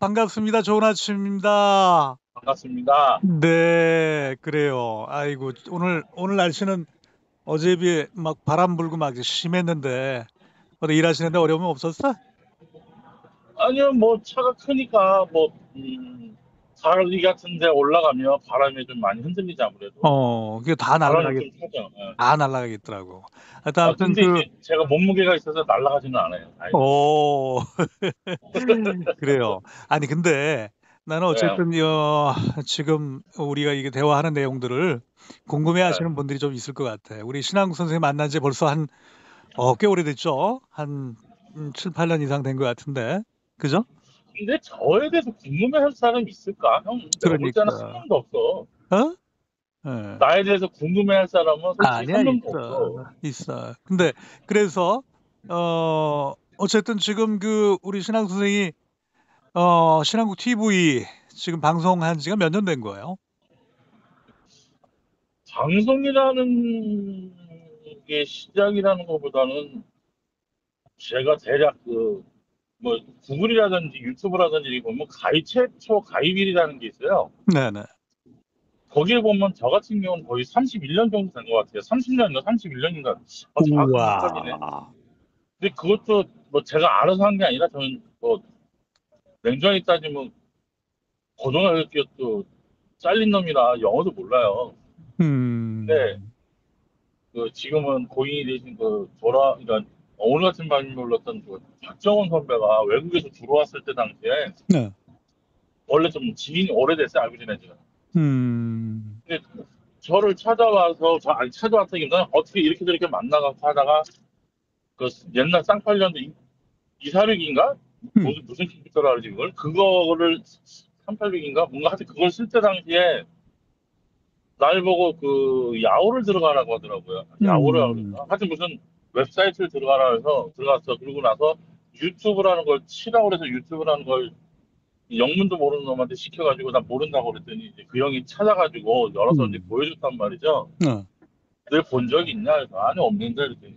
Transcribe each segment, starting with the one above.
반갑습니다. 좋은 아침입니다. 반갑습니다. 네, 그래요. 아이고, 오늘 날씨는 어제에 비해 막 바람 불고 막 심했는데, 어디 일하시는데 어려움은 없었어? 아니요, 뭐 차가 크니까 가을이 같은 데 올라가면 바람에 좀 많이 흔들리지 아무래도. 그게 다 바람은 날아가겠, 좀 타죠. 예. 다 날아가겠더라고. 하여튼, 아무튼 근데 이제 제가 몸무게가 있어서 날아가지는 않아요. 다행히. 오, 그래요. 아니, 근데 나는 네, 어쨌든, 지금 우리가 이게 대화하는 내용들을 궁금해 네. 하시는 분들이 좀 있을 것 같아. 우리 신한국 선생님 만난 지 벌써 꽤 오래됐죠? 한 7, 8년 이상 된 것 같은데. 그죠? 근데 저에 대해서 궁금해할 사람이 있을까? 형, 내가 볼 때는 한 그러니까. 명도 없어. 어? 예. 나에 대해서 궁금해할 사람은 솔직히 아니야, 한 명도 없어. 있어. 있어. 근데, 그래서, 어쨌든 지금 우리 신앙 선생이, 신한국 TV 지금 방송한 지가 몇 년 된 거예요? 방송이라는 게 시작이라는 것보다는 제가 대략 뭐 구글이라든지 유튜브라든지 이렇게 보면 최초 가입일이라는 게 있어요. 네네. 거기에 보면 저 같은 경우는 거의 31년 정도 된 것 같아요. 30년인가 31년인가. 정확하게 헷갈리네. 우와. 근데 그것도 뭐 제가 알아서 한 게 아니라 저는 뭐 냉정히 따지면 고등학교 잘린 놈이라 영어도 몰라요. 근데 음, 지금은 고인이 되신 그러니까 오늘 같은 밤이 불렀던 그 박정원 선배가 외국에서 들어왔을 때 당시에 네. 원래 좀 지인이 오래됐어요. 알고 지낸 지가. 음, 근데 저를 찾아와서 아니 찾아왔다기보다는 어떻게 이렇게 저렇게 만나가고 하다가 그 옛날 쌍팔년도 246인가 음, 무슨 컴퓨터라 그러지 그거를 3800인가 뭔가 하여튼 그걸 쓸 때 당시에 날 보고 야호를 들어가라고 하더라고요. 야호를 하고 음, 그랬나? 하여튼 무슨 웹사이트를 들어가라 해서 들어갔어. 그러고 나서 유튜브라는 걸 치라고 그래서 유튜브라는 걸 영문도 모르는 놈한테 시켜가지고 나 모른다고 그랬더니 이제 그 형이 찾아가지고 열어서 이제 음, 보여줬단 말이죠. 어, 늘 본 적이 있냐? 그래서 아니 없는데 그랬더니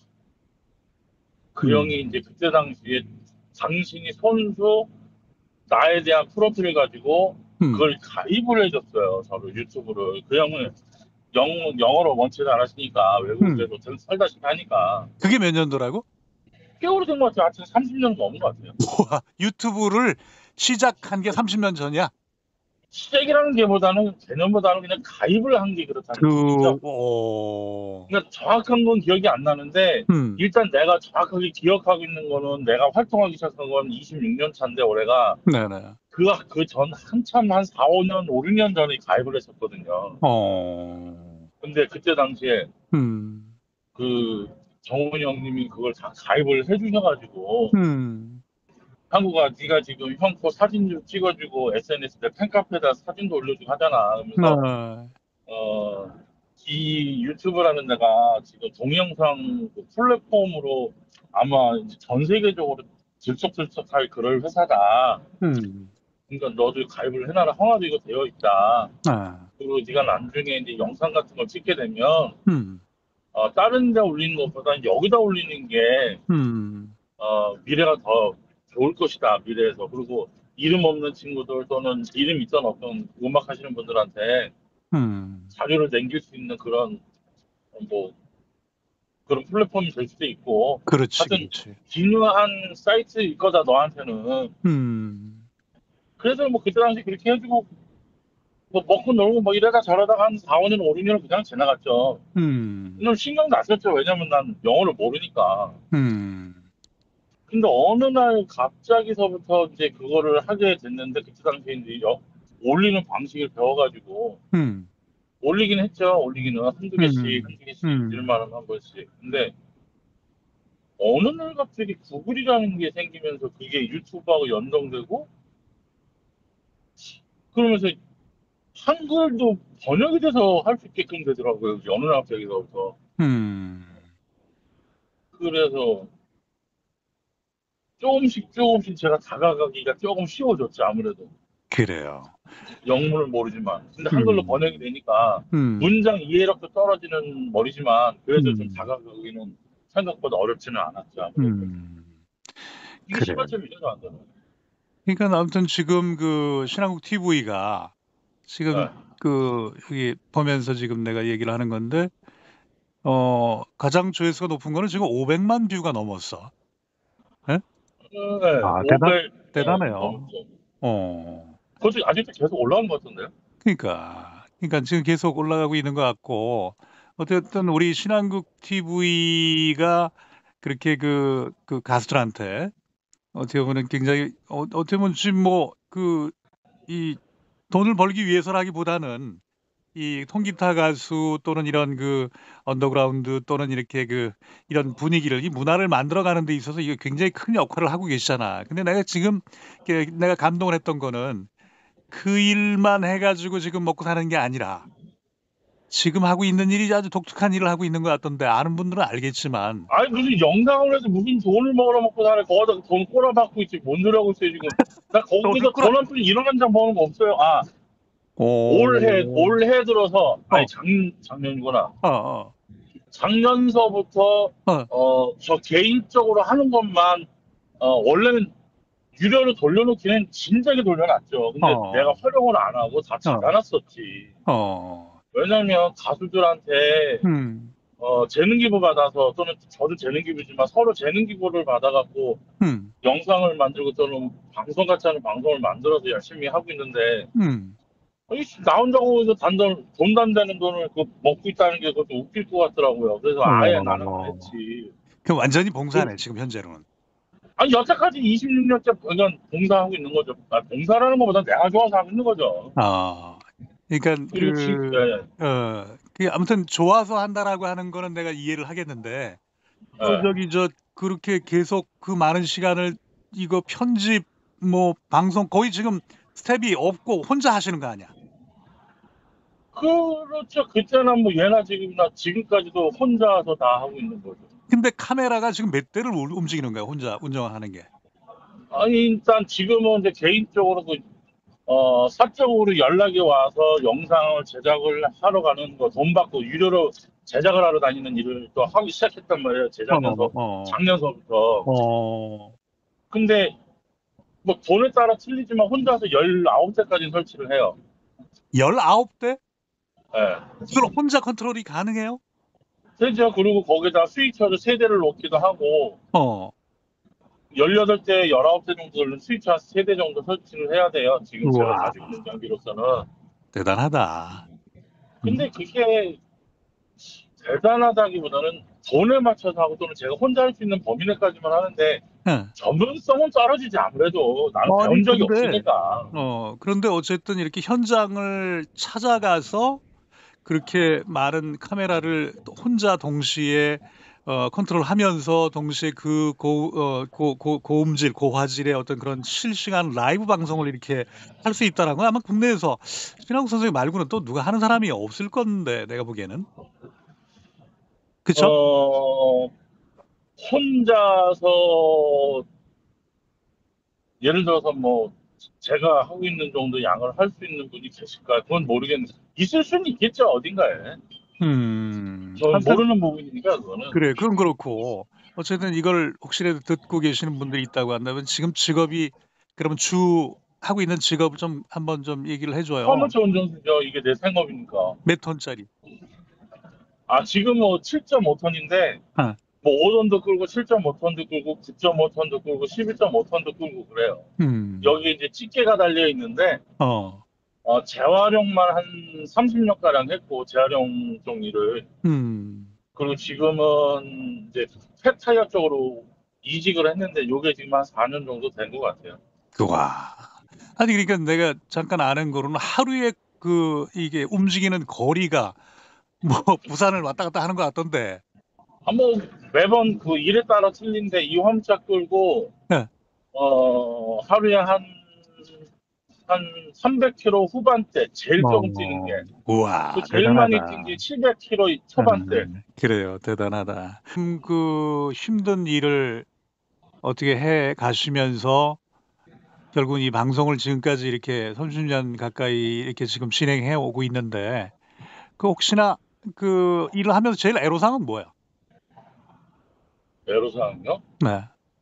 그 형이 이제 음, 그때 당시에 당신이 선수 나에 대한 프로필을 가지고 음. 그걸 가입을 해줬어요. 저를 유튜브를. 그 형은 영어로 원체 잘하시니까 음. 외국에서 살다시피 하니까 그게 몇 년도라고? 꽤 오래된 것 같아요. 하여튼 30년 넘은 것 같아요. 와, 유튜브를 시작한 게 30년 전이야? 시작이라는 게보다는 개념보다는 그냥 가입을 한 게 그렇다는 그, 얘기죠. 어, 그러니까 정확한 건 기억이 안 나는데 음, 일단 내가 정확하게 기억하고 있는 거는 내가 활동하기 시작한 건 26년 차인데 올해가 네네. 그 전 한참 한 4, 5년, 5, 6년 전에 가입을 했었거든요. 어, 근데 그때 당시에 음, 그 정훈이 형님이 그걸 다 가입을 해주셔가지고 음, 한국아 네가 지금 형 거 사진 좀 찍어주고 SNS에 팬카페에다 사진도 올려주고 하잖아. 그러면서 어, 어, 이 유튜브라는 데가 지금 동영상 그 플랫폼으로 아마 이제 전 세계적으로 들썩들썩할 그럴 회사다. 음, 그러니까 너도 가입을 해놔라. 형아도 이거 되어 있다. 아, 그리고 네가 나중에 이제 영상 같은 걸 찍게 되면 음, 다른 데 올리는 것보다 여기다 올리는 게 음, 미래가 더 좋을 것이다. 미래에서. 그리고 이름 없는 친구들 또는 이름 있던 어떤 음악 하시는 분들한테 음. 자료를 남길 수 있는 그런 뭐 그런 플랫폼이 될 수도 있고 그렇지, 하여튼 그렇지. 중요한 사이트일 거다 너한테는. 음, 그래서 뭐 그때 당시 그렇게 해주고 뭐 먹고 놀고 뭐 이러다 저러다가 한 4, 5년, 5, 6년을 그냥 지나갔죠. 음, 그럼 신경 났었죠. 왜냐면 난 영어를 모르니까. 음, 근데 어느 날 갑자기서부터 이제 그거를 하게 됐는데 그때 당시에 이제 올리는 방식을 배워가지고 음, 올리긴 했죠. 올리기는 한두 개씩 음, 한두 개씩 음. 일만 한 번씩. 근데 어느 날 갑자기 구글이라는 게 생기면서 그게 유튜브하고 연동되고 그러면서 한글도 번역이 돼서 할 수 있게끔 되더라고요. 어느 날 갑자기서부터. 음. 그래서 조금씩 조금씩 제가 다가가기가 조금 쉬워졌죠. 아무래도 그래요. 영문을 모르지만. 근데 한글로 번역이 음, 되니까 음, 문장 이해력도 떨어지는 머리지만 그래도 좀 음, 다가가기는 생각보다 어렵지는 않았죠. 아무래도. 음. 이게 그래요. 시발점이죠, 저한테는. 그러니까 아무튼 지금 그 신한국 TV가 지금 네. 여기 보면서 지금 내가 얘기를 하는 건데 가장 조회수가 높은 거는 지금 500만 뷰가 넘었어. 예? 네, 아, 500, 네, 대단해요. 넘죠. 어. 그것도 아직도 계속 올라오는 것 같은데요? 그러니까 지금 계속 올라가고 있는 것 같고 어쨌든 우리 신한국 TV가 그렇게 그 가수들한테 어떻게 보면 굉장히 어떻게 보면 지금 뭐 이 돈을 벌기 위해서라기보다는 이 통기타 가수 또는 이런 그 언더그라운드 또는 이렇게 이런 분위기를 이 문화를 만들어가는 데 있어서 이게 굉장히 큰 역할을 하고 계시잖아. 근데 내가 지금 내가 감동을 했던 거는 그 일만 해가지고 지금 먹고 사는 게 아니라 지금 하고 있는 일이 아주 독특한 일을 하고 있는 것 같던데 아는 분들은 알겠지만 아니, 무슨 영상을 해서 무슨 돈을 먹으러먹고 사네. 거기다 돈 꼬라박고 있지. 뭔 소리 하고 있어요, 지금. 나 돈을 거기서 끌어. 돈 한 푼 1원 한 장 버는 거 없어요. 아, 오, 올해 들어서, 아니, 어, 작년이구나. 어, 어, 작년서부터, 어, 저 개인적으로 하는 것만, 원래는 유료로 돌려놓기는 진작에 돌려놨죠. 근데 내가 어, 활용을 안 하고 다 어, 닫아놨었지. 어, 왜냐면 가수들한테 음, 재능 기부 받아서 또는 저도 재능 기부지만 서로 재능 기부를 받아갖고 음, 영상을 만들고 또는 방송 같지 않은 방송을 만들어서 열심히 하고 있는데 음. 나 혼자 거기서 돈 단다는 돈을 먹고 있다는 게 그것도 웃길 것 같더라고요. 그래서 아예 나는 안 어, 했지. 그 완전히 그, 봉사네 지금 현재로는. 아니 여태까지 26년째 그냥 봉사하고 있는 거죠. 봉사라는 것보다 내가 좋아서 하고 있는 거죠. 아, 그러니까 그리고 예, 아무튼 좋아서 한다라고 하는 거는 내가 이해를 하겠는데 예. 그렇게 계속 그 많은 시간을 이거 편집 뭐 방송 거의 지금 스텝이 없고 혼자 하시는 거 아니야? 그렇죠. 그때는 뭐 예나 지금이나 지금까지도 혼자서 다 하고 있는 거죠. 근데 카메라가 지금 몇 대를 움직이는 거야 혼자 운영하는 게. 아니 일단 지금은 이제 개인적으로 사적으로 연락이 와서 영상을 제작을 하러 가는 거 돈 받고 유료로 제작을 하러 다니는 일을 또 하기 시작했단 말이에요. 어, 작년서부터. 어. 근데 뭐 돈에 따라 틀리지만 혼자서 19대까지 설치를 해요. 19대? 예. 이걸 혼자 컨트롤이 가능해요? 그죠. 그리고 거기다 스위처를 3대를 놓기도 하고 어. 18대, 19대 정도를 스위처 한 3대 정도 설치를 해야 돼요. 지금 제가 우와, 가지고 있는 장비로서는. 대단하다. 음. 근데 그게 대단하다기보다는 돈에 맞춰서 하고 또는 제가 혼자 할 수 있는 범위 내까지만 하는데 예. 전문성은 떨어지지 아무래도 나는 아니, 배운 적이 없으니까. 그런데 어쨌든 이렇게 현장을 찾아가서 그렇게 많은 카메라를 또 혼자 동시에 컨트롤하면서 동시에 고음질, 고화질의 어떤 그런 실시간 라이브 방송을 이렇게 할 수 있다는 건 아마 국내에서 신한국 선생님 말고는 또 누가 하는 사람이 없을 건데 내가 보기에는. 그쵸? 어, 혼자서 예를 들어서 뭐 제가 하고 있는 정도 양을 할 수 있는 분이 계실까? 그건 모르겠는데 있을 수는 있겠죠 어딘가에. 저는 아무튼 모르는 부분이니까 그거는. 그래, 그건 그렇고 어쨌든 이걸 혹시라도 듣고 계시는 분들이 있다고 한다면 지금 직업이 그러면 주 하고 있는 직업을 좀 한번 좀 얘기를 해줘요. 화물차 운전수죠. 이게 내 생업이니까. 몇 톤짜리? 아 지금 뭐 7.5톤인데 아, 뭐 5톤도 끌고 7.5톤도 끌고 9.5톤도 끌고 11.5톤도 끌고 그래요. 음, 여기 이제 집게가 달려 있는데 어, 재활용만 한 30년 가량 했고 재활용 종류를. 음, 그리고 지금은 이제 폐타이어 쪽으로 이직을 했는데 요게 지금 한 4년 정도 된 것 같아요. 와. 아니 그러니까 내가 잠깐 아는 거로는 하루에 이게 움직이는 거리가 뭐 부산을 왔다 갔다 하는 것 같던데. 한번 매번 그 일에 따라 틀린데 이 화물차 끌고 예. 하루에 한 300km 후반대 제일 조금 뛰는 게, 또 우와, 제일 많이 뛴 게 대단하다. 700km 초반대. 그래요, 대단하다. 힘든 일을 어떻게 해 가시면서 결국 이 방송을 지금까지 이렇게 30년 가까이 이렇게 지금 진행해 오고 있는데 혹시나 일을 하면서 제일 애로사항은 뭐예요? 애로사항요? 네.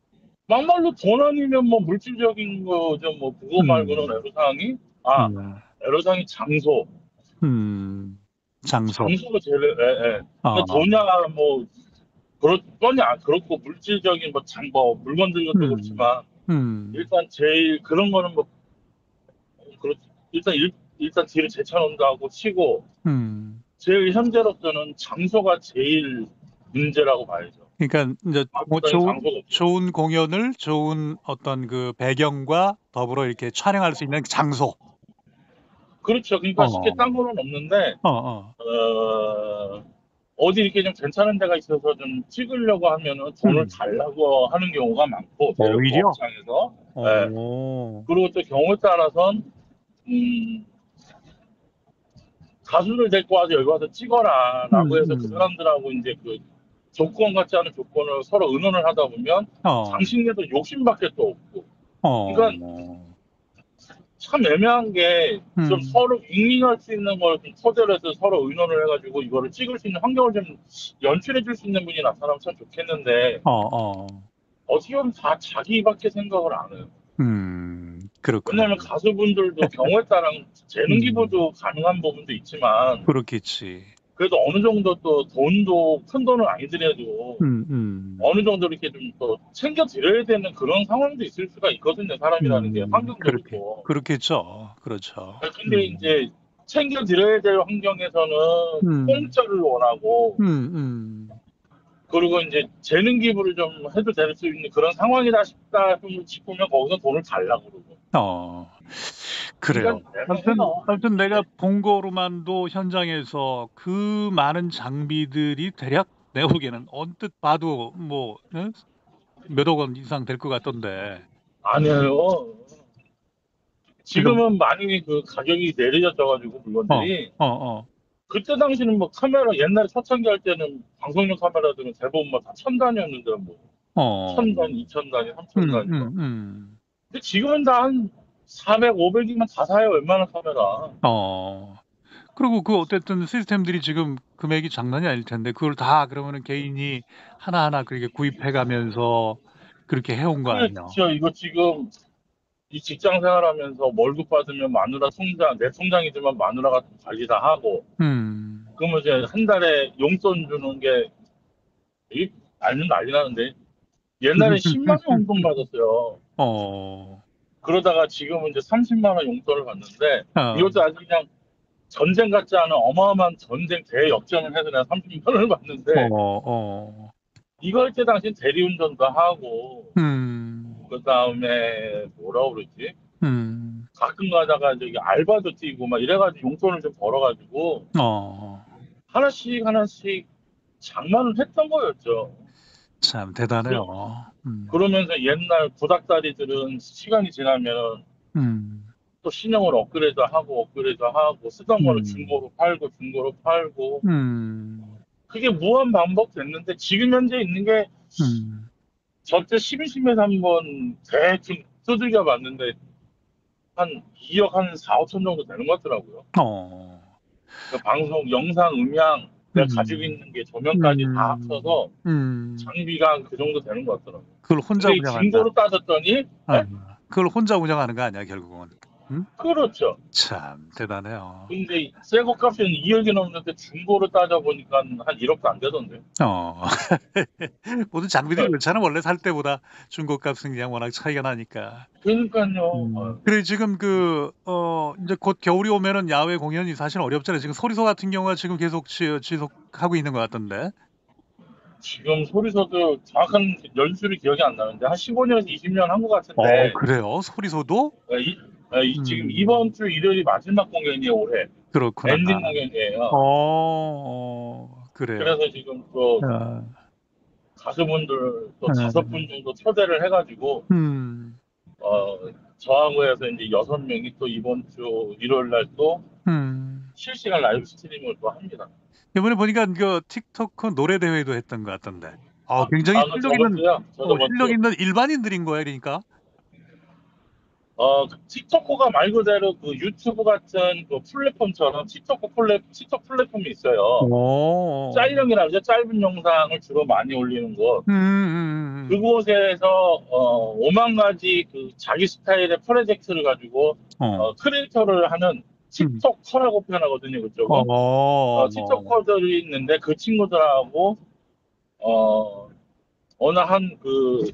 막말로 돈 아니면 뭐 물질적인 거죠. 뭐 그거 말고는 음, 애로사항이 음, 애로사항이 장소. 음, 장소. 장소가 제일 그러니까 어, 돈이야 뭐 뻔히 그렇고 물질적인 뭐 물건들 것도 음, 그렇지만 음, 일단 제일 그런 거는 뭐 그렇 일단 일단 뒤를 제쳐놓는다고 치고 음. 제일 현재로서는 장소가 제일 문제라고 봐야죠. 그러니까 이제 뭐 마땅히 장소가 없어요. 좋은 공연을 좋은 어떤 그 배경과 더불어 이렇게 촬영할 수 있는 장소. 그렇죠. 그러니까 쉽게 딴 어, 거는 없는데 어, 어. 어, 어디 이렇게 좀 괜찮은 데가 있어서 좀 찍으려고 하면은 돈을 음. 달라고 하는 경우가 많고 대륙 그 오히려? 업장에서 예. 오, 그리고 또 경우에 따라선 음, 가수를 데리고 와서 여기 와서 찍어라라고 해서 그 음. 사람들하고 이제 그 조건 같지 않은 조건을 서로 의논을 하다 보면 어, 당신네도 욕심밖에 또 없고 그러니까 어, 참 애매한 게 좀 음, 서로 윈윈할 수 있는 걸 좀 토대로 해서 서로 의논을 해가지고 이거를 찍을 수 있는 환경을 좀 연출해 줄 수 있는 분이 나타나면 참 좋겠는데 어, 어, 어떻게 보면 다 자기밖에 생각을 안 해요. 그렇구나. 왜냐하면 가수분들도 경우에 따라 재능 음, 기부도 가능한 부분도 있지만 그렇겠지. 그래도 어느 정도 또 돈도 큰 돈은 아니더라도 음, 음, 어느 정도 이렇게 좀 또 챙겨 드려야 되는 그런 상황도 있을 수가 있거든요. 사람이라는 게 환경적이고. 그렇겠죠. 그렇죠. 근데 이제 챙겨 드려야 될 환경에서는 음, 공짜를 원하고 음. 그리고 이제 재능 기부를 좀 해도 될 수 있는 그런 상황이다 싶으면 거기서 돈을 달라고 그러고. 어, 그래요. 그러니까 애매해요. 하여튼 내가 네. 본 거로만도 현장에서 그 많은 장비들이 대략 내가 보기에는 언뜻 봐도 뭐, 응? 몇억 원 이상 될 것 같던데. 아니에요. 지금, 지금은 많이 그 가격이 내려졌어가지고 어, 물건들이 어, 어, 그때 당시는 뭐 카메라 옛날에 초창기 할 때는 방송용 카메라들은 대부분 뭐 다 천 단위였는데 뭐 어, 천 단위, 이천 단위, 삼천 단위 막. 음. 근데 지금은 다 한 400, 500이면 다 사요. 웬만한 카메라. 어. 그리고 그 어쨌든 시스템들이 지금 금액이 장난이 아닐 텐데 그걸 다 그러면은 개인이 하나하나 그렇게 구입해 가면서 그렇게 해온 거 아니야. 그렇죠. 이거 지금 이 직장 생활하면서 월급 받으면 마누라 통장, 내 통장이지만 마누라가 관리 다 하고, 음. 그러면 이제 한 달에 용돈 주는 게, 이 알면 난리 나는데, 옛날에 10만 원 용돈 받았어요. 어. 그러다가 지금은 이제 30만 원 용돈을 받는데, 어. 이것도 아주 그냥 전쟁 같지 않은 어마어마한 전쟁 대역전을 해서 내가 30만 원을 어, 받는데, 어. 이거 할 때 당시 대리운전도 하고, 음. 그 다음에 뭐라 그러지? 음. 가끔 가다가 저기 알바도 뛰고 막 이래가지고 용돈을 좀 벌어가지고, 어. 하나씩 하나씩 장만을 했던 거였죠. 참 그, 대단해요. 그러면서 옛날 구닥다리들은 시간이 지나면 음. 또 신형을 업그레이드 하고 쓰던 거는 음. 중고로 팔고 음. 그게 무한 반복됐는데 지금 현재 있는 게 음. 저때 심심해서 한번 대충 두들겨 봤는데 한 2억 한 4, 5천 정도 되는 것 같더라고요. 어. 그 방송, 영상, 음향 내가 가지고 음. 있는 게 조명까지 다 음. 합쳐서 음. 장비가 그 정도 되는 것 같더라고요. 그걸 혼자 근데 이 운영한다. 중고로 따졌더니, 아, 에? 그걸 혼자 운영하는 거 아니야, 결국은. 응? 그렇죠. 참, 대단해요. 근데 새거 값은 2억이 넘는데 중고로 따져보니까 한 1억도 안 되던데. 어. 모든 장비들이 그렇잖아. 원래 살 때보다 중고값은 그냥 워낙 차이가 나니까. 그러니까요. 그래, 지금 이제 곧 겨울이 오면은 야외 공연이 사실 어렵잖아요. 지금 소리소 같은 경우가 지금 계속 지속하고 있는 것 같던데. 지금 소리서도 정확한 연수를 기억이 안 나는데 한 15년에서 20년 한 것 같은데 그래요? 소리소도? 이, 지금 음, 이번 주 일요일이 마지막 공연이에요 올해. 그렇구나. 엔딩 어, 공연이에요. 그래요. 그래서 지금 또 어, 가수분들 또 다섯 음, 분 정도 초대를 해가지고 음, 어, 저하고 해서 이제 6명이 또 이번 주 일요일 날 또 음. 실시간 라이브 스트리밍을 또 합니다. 이번에 보니까 그 틱토크 노래 대회도 했던 것 같던데. 굉장히 그 접었어요. 저 실력 접었죠. 있는 일반인들인 거야, 그러니까. 그 틱토커가 말 그대로 그 유튜브 같은 그 플랫폼처럼 틱톡 플랫폼이 있어요. 오, 짤영이라고 하죠. 짧은 영상을 주로 많이 올리는 곳. 그곳에서 5만 가지 그 자기 스타일의 프로젝트를 가지고 어, 크리에이터를 하는 음, 틱톡커라고 표현하거든요, 그쪽은. 어, 틱톡커들이 있는데 그 친구들하고 어, 어느 한 그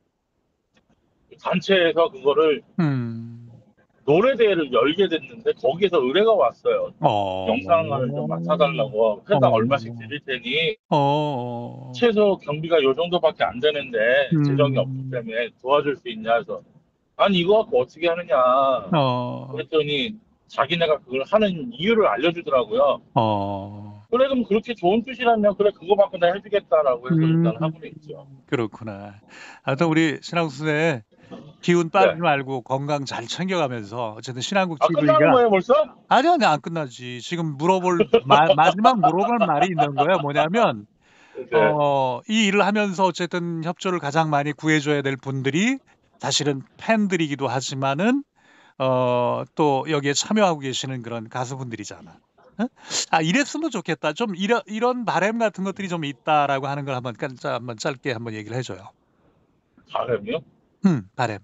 단체에서 그거를 음, 노래 대회를 열게 됐는데 거기에서 의뢰가 왔어요. 어, 영상을 좀 맡아달라고 회당 얼마씩 어, 드릴 테니 어, 최소 경비가 요 정도밖에 안 되는데 재정이 없기 음, 때문에 도와줄 수 있냐 해서 아니 이거 갖고 어떻게 하느냐 어, 그랬더니 자기네가 그걸 하는 이유를 알려주더라고요. 어, 그래 그럼 그렇게 좋은 뜻이라면 그래 그거 받고 내가 해주겠다라고 해서 음, 일단 하고는 있죠. 그렇구나. 하여튼 우리 신앙수에 기운 빠지지 네. 말고 건강 잘 챙겨가면서 어쨌든 신한국 아 끝나는 TV가 거예요 벌써? 아니 안 끝나지. 지금 마지막 물어볼 말이 있는 거야. 뭐냐면 네. 이 일을 하면서 어쨌든 협조를 가장 많이 구해줘야 될 분들이 사실은 팬들이기도 하지만은 또 여기에 참여하고 계시는 그런 가수분들이잖아. 어? 아, 이랬으면 좋겠다. 좀 이런 바램 같은 것들이 좀 있다라고 하는 걸 한번 짧게 한번 얘기를 해줘요. 바람이요? 바램.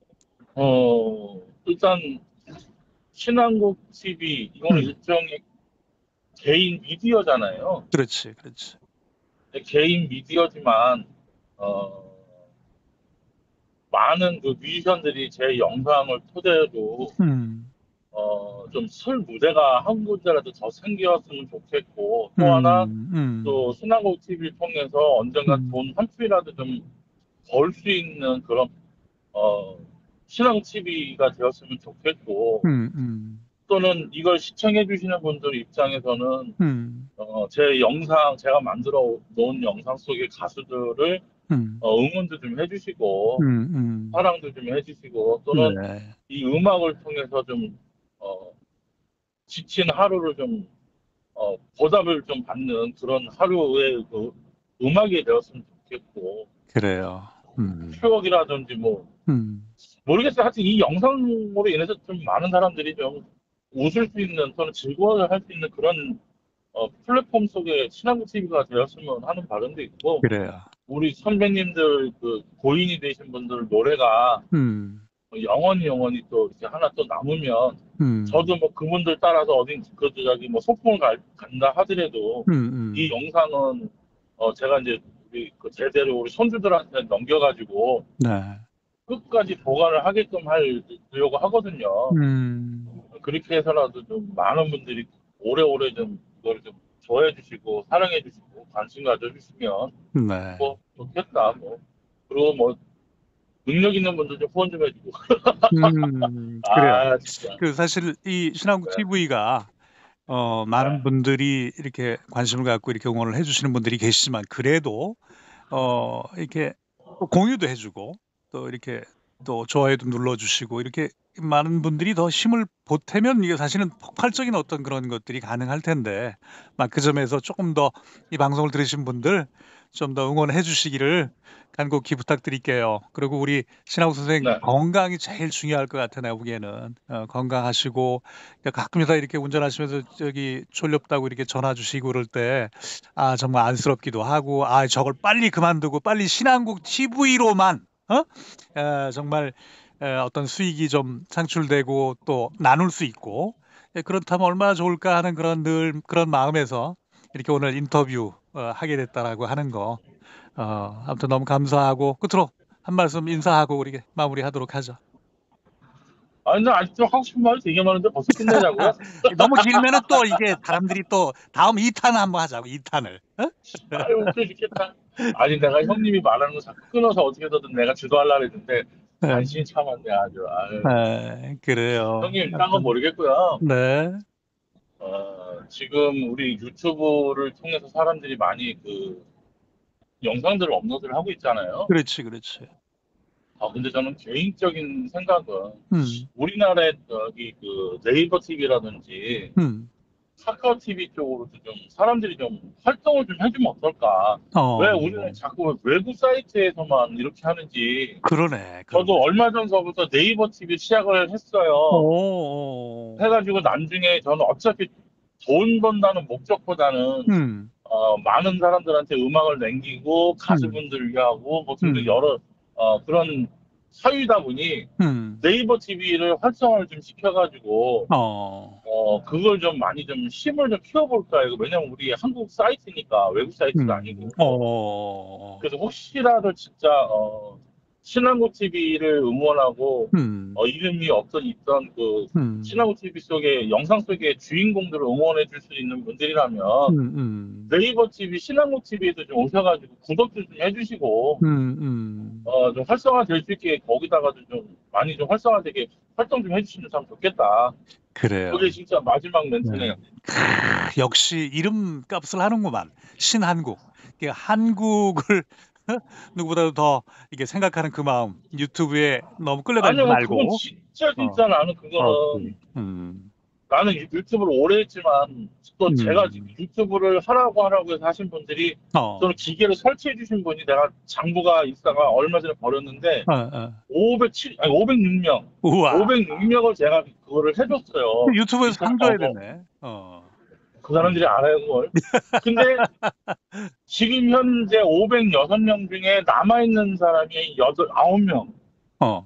일단 신한국 TV 이거는 음, 일종의 개인 미디어잖아요. 그렇지, 그렇지. 근데 개인 미디어지만 어, 많은 그 뮤지션들이 제 영상을 토대로 음, 좀 설 무대가 한 군데라도 더 생겼으면 좋겠고 또 하나 음, 또 음, 신한국 TV를 통해서 언젠가 음, 돈 한 푼이라도 좀 벌 수 있는 그런 어, 신한국 TV가 되었으면 좋겠고 음, 음, 또는 이걸 시청해 주시는 분들 입장에서는 음, 제 영상 제가 만들어 놓은 영상 속의 가수들을 음, 응원도 좀 해주시고 사랑도 좀 해주시고 또는 네, 이 음악을 통해서 좀 어, 지친 하루를 좀 보답을 좀 받는 그런 하루의 그 음악이 되었으면 좋겠고 그래요. 추억이라든지 뭐 음, 모르겠어요. 하여튼 이 영상으로 인해서 좀 많은 사람들이 좀 웃을 수 있는 또는 즐거워할 수 있는 그런 플랫폼 속에 친한국 TV가 되었으면 하는 바람도 있고 그래요. 우리 선배님들 그 고인이 되신 분들 노래가 음, 영원히 또 이렇게 하나 또 남으면 저도 음, 뭐 그분들 따라서 어딘 그 저기 뭐 소풍을 간다 하더라도 음, 이 음, 영상은 제가 이제 우리 그 제대로 우리 손주들한테 넘겨가지고 네, 끝까지 보관을 하게끔 하려고 하거든요. 음, 그렇게 해서라도 좀 많은 분들이 오래오래 좀 이걸 좀 좋아해 주시고 사랑해 주시고 관심 가져 주시면 네, 뭐 좋겠다 뭐 그리고 뭐 능력 있는 분들 좀 후원 좀 해주고 그래요. 아 진짜 그 사실 이 신한국 네, TV가 많은 네. 분들이 이렇게 관심을 갖고 이렇게 응원을 해주시는 분들이 계시지만 그래도 이렇게 또 공유도 해주고 또 이렇게 또 좋아요도 눌러주시고 이렇게 많은 분들이 더 힘을 보태면 이게 사실은 폭발적인 어떤 그런 것들이 가능할 텐데 막 그 점에서 조금 더 이 방송을 들으신 분들 좀 더 응원해 주시기를 간곡히 부탁드릴게요. 그리고 우리 신하우 선생 네. 건강이 제일 중요할 것 같아 내가 보기에는 건강하시고 가끔이다 이렇게 운전하시면서 저기 졸렵다고 이렇게 전화 주시고 그럴 때 아, 정말 안쓰럽기도 하고, 아, 저걸 빨리 그만두고 빨리 신한국 TV로만, 정말 어떤 수익이 좀 창출되고 또 나눌 수 있고, 그렇다면 얼마나 좋을까 하는 그런 늘 그런 마음에서 이렇게 오늘 인터뷰 하게 됐다라고 하는 거, 아무튼 너무 감사하고, 끝으로 한 말씀 인사하고 우리 마무리하도록 하죠. 아니 나 아직도 하고 싶은 말이 되게 많은데 벌써 끝내자고요? 너무 길면은 또 이게 사람들이 또 다음 2탄을 한번 하자고, 2탄을. 아유 웃겨 죽겠다. 아니 내가 형님이 말하는 거 자꾸 끊어서 어떻게 해서든 내가 주도하려고 했는데 간신히 참았네 아주. 아유. 그래요. 형님 딴 건 하여튼, 모르겠고요. 네. 지금 우리 유튜브를 통해서 사람들이 많이 그 영상들을 업로드를 하고 있잖아요. 그렇지, 그렇지. 근데 저는 개인적인 생각은 음, 우리나라의 저기 그 네이버 TV라든지 음, 카카오 TV 쪽으로도 좀 사람들이 좀 활동을 좀 해주면 어떨까? 왜 우리는 어, 자꾸 외부 사이트에서만 이렇게 하는지. 그러네, 저도 그러네. 얼마 전서부터 네이버 TV 시작을 오, 했어요. 오, 해가지고 나중에 저는 어차피 돈 번다는 목적보다는 음, 많은 사람들한테 음악을 남기고 음, 가수분들 위하고 뭐 등등 음, 여러 그런 사유다 보니 음, 네이버 TV를 활성화를 좀 시켜가지고 어, 그걸 좀 많이 좀 힘을 좀 키워볼까 이거 왜냐면 우리 한국 사이트니까 외국 사이트가 아니고 그래서 혹시라도 진짜 신한국 TV를 응원하고 음, 이름이 없던 있던 그 음, 신한국 TV 속에 영상 속의 주인공들을 응원해 줄 수 있는 분들이라면 네이버 TV, 신한국 TV에도 좀 오셔가지고 구독도 좀 해주시고 좀 활성화 될 수 있게 거기다가도 좀 많이 좀 활성화되게 활동 좀 해주시면 참 좋겠다. 그게 그래요. 진짜 마지막 네. 멘트네요. 역시 이름값을 하는구만. 신한국. 이게 한국을 누구보다도 더 이게 생각하는 그 마음. 유튜브에 너무 끌려다니지 아니요, 그건 말고. 진짜 어, 진짜 나는 오케이. 그거는 나는 유튜브를 오래 했지만 또 제가 지금 음, 유튜브를 하라고 해서 하신 분들이 어, 저는 기계를 설치해 주신 분이 내가 장부가 있다가 얼마 전에 버렸는데 어. 507, 아니 506명, 우와. 506명을 제가 그거를 해줬어요. 유튜브에서 상 줘야 귀찮아서 되네. 그 사람들이 음, 알아요 그걸. 근데 지금 현재 506명 중에 남아있는 사람이 9명. 어,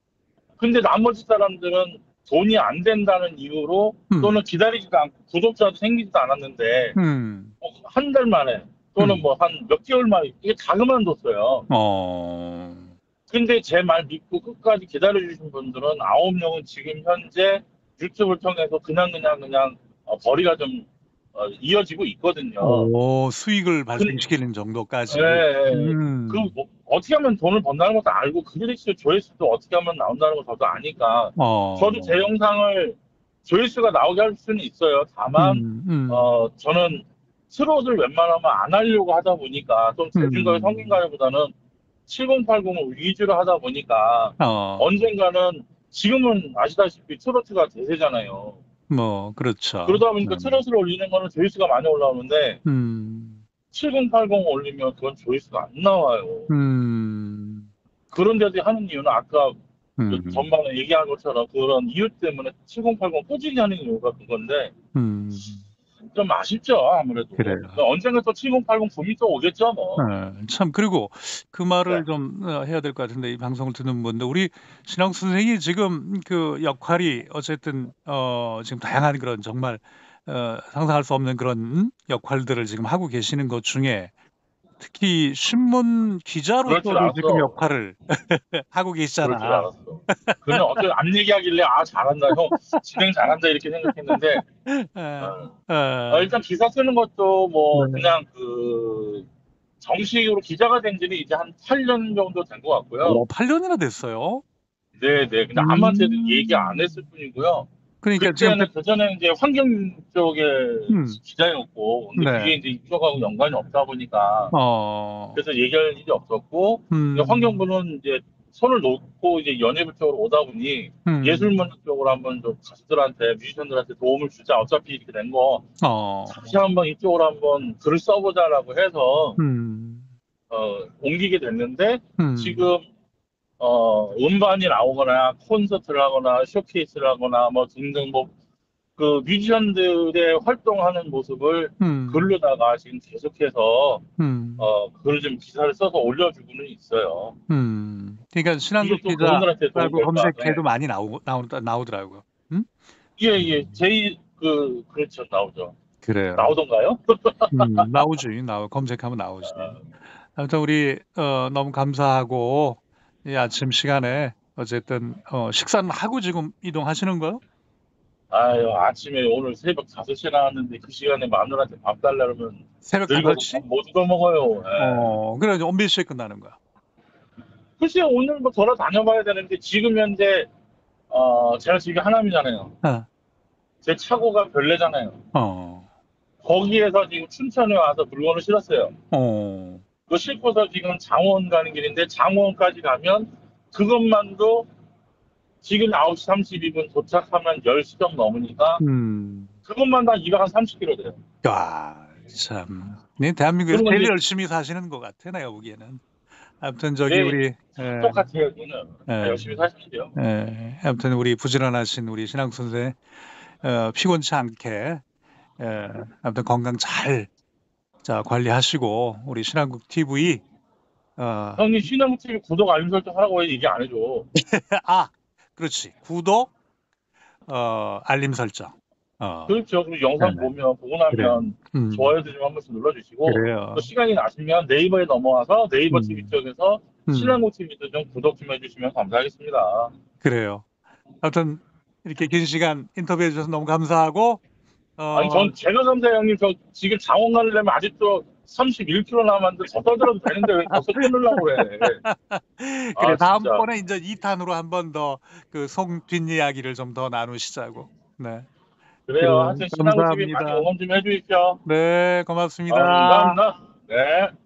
근데 나머지 사람들은 돈이 안 된다는 이유로 또는 음, 기다리지도 않고 구독자도 생기지도 않았는데 음, 한 달 만에 또는 음, 뭐 한 몇 개월 만에 이게 다 그만뒀어요. 어, 근데 제 말 믿고 끝까지 기다려주신 분들은 9명은 지금 현재 유튜브를 통해서 그냥 벌이가 좀 이어지고 있거든요. 수익을 근, 발생시키는 예, 정도까지. 예. 음, 뭐 어떻게 하면 돈을 번다는 것도 알고 그리스 조회수도 어떻게 하면 나온다는 걸 저도 아니까 저도 제 어, 영상을 조회수가 나오게 할 수는 있어요. 다만 저는 트롯을 웬만하면 안 하려고 하다 보니까 좀 대중가요 음, 성인가요보다는 7080을 위주로 하다 보니까 어, 언젠가는 지금은 아시다시피 트로트가 대세잖아요. 뭐, 그렇죠. 그러다 보니까 트롯을 올리는 거는 조회수가 많이 올라오는데 음, 7080 올리면 그건 조회수가 안 나와요. 음, 그런 데서 하는 이유는 아까 음, 전반에 얘기한 것처럼 그런 이유 때문에 7080 꾸준히 하는 이유가 그건데 음, 좀 아쉽죠 아무래도. 그래요. 언젠가 또 7080 붐이 또 오겠죠 뭐. 참, 그리고 그 말을 네. 좀 해야 될 것 같은데, 이 방송을 듣는 분들, 우리 신앙 선생이 지금 그 역할이 어쨌든, 지금 다양한 그런 정말, 상상할 수 없는 그런 역할들을 지금 하고 계시는 것 중에 특히 신문 그럴 줄 기자로서도 지금 알았어. 역할을 하고 그럴 줄 계시잖아. 알았어. 그냥 어떻게 앞 얘기하길래 아 잘한다 형 진행 잘한다 이렇게 생각했는데 에, 어. 에, 일단 기사 쓰는 것도 뭐 네. 그냥 그 정식으로 기자가 된 지는 이제 한 8년 정도 된 것 같고요. 8년이나 됐어요. 네네. 근데 아무한테도 얘기 안 했을 음. 뿐이고요. 그러니까 지금 그때는 그전에는 이제 환경 쪽에 음, 기자였고, 근데 네. 그게 이제 이쪽하고 연관이 없다 보니까 어, 그래서 얘기할 일이 없었고, 이제 음, 환경부는 이제 손을 놓고 이제 연예부 쪽으로 오다 보니 음, 예술문화 쪽으로 한번 좀 가수들한테 뮤지션들한테 도움을 주자. 어차피 이렇게 된 거 다시 어, 한번 이쪽으로 한번 글을 써보자라고 해서 음, 옮기게 됐는데 음, 지금 음반이 나오거나 콘서트를 하거나 쇼케이스를 하거나 뭐 등등 뭐 그 뮤지션들의 활동하는 모습을 음, 글로다가 지금 계속해서 음, 글을 좀 기사를 써서 올려주고는 있어요. 그러니까 이게 신한국 또 그분들한테 도움 기자라고 될까? 검색해도 네. 많이 나오더라고요. 음? 예, 예. 그렇죠. 나오죠. 그래요. 나오던가요? 나오지, 검색하면 나오지. 아무튼 우리 너무 감사하고 이 아침 시간에 어쨌든 식사는 하고 지금 이동하시는 거요? 아유, 아침에 오늘 새벽 5시에 나왔는데 그 시간에 마누라한테 밥 달라 그러면 새벽 늙어서 5시? 밥 못 얻어 먹어요. 예. 그래 몇 시에 끝나는 거야? 글쎄요, 오늘 뭐 돌아다녀봐야 되는데 지금 현재 제가 집이 하남이잖아요. 어, 제 차고가 별내잖아요. 어, 거기에서 지금 춘천에 와서 물건을 실었어요. 어, 그 싣고서 지금 장원 가는 길인데 장원까지 가면 그것만도 지금 9시 32분 도착하면 10시 좀 넘으니까 음, 그것만 다 230km 돼요. 야, 참, 네 대한민국에서 그러면 제일 이제 열심히 사시는 것 같아 내가 보기에는. 아무튼 저기 내 우리 똑같아요. 저는 다 에, 열심히 사십시오. 아무튼 우리 부지런하신 우리 신앙 선생 피곤치 않게 아무튼 건강 잘 자, 관리하시고 우리 신한국 TV 형님 신한국 TV 구독 알림 설정 하라고 왜 얘기 안 해줘? 아, 그렇지. 구독, 알림 설정. 그렇죠. 그리고 영상 네네. 보고 그래요. 나면 좋아요도 좀 한 번씩 눌러주시고 그래요. 또 시간이 나시면 네이버에 넘어와서 네이버 TV 음, 쪽에서 음, 신한국 TV도 좀 구독 좀 해주시면 감사하겠습니다. 그래요. 아무튼 이렇게 긴 시간 인터뷰해 주셔서 너무 감사하고 아니 어, 전 제가 감사해요 형님. 저 지금 장원 가려면 아직도 31km 남았는데 더 떨어도 되는데 왜 벌써 끊으려고 그래. 그래 아 진짜. 다음번에 이제 2탄으로 한 번 더 그 속 뒷이야기를 좀 더 나누시자고. 네. 그래 그래요. 하여튼 신한국 TV 많이 감사합니다. 응원 좀 해주십시오. 네, 고맙습니다. 감사합니다. 네.